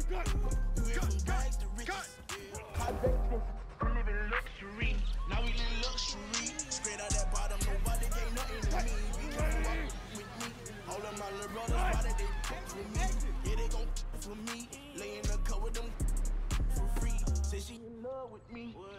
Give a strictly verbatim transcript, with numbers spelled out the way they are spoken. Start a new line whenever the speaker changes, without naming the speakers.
You went from bags to riches. I live in luxury. Now we live luxury. Straight out that bottom, nobody gave nothing to me. You can't walk with me. All of my little brothers, body they for me. Yeah, they gon' for me. Lay in the cut with them for free. Say she in love with me.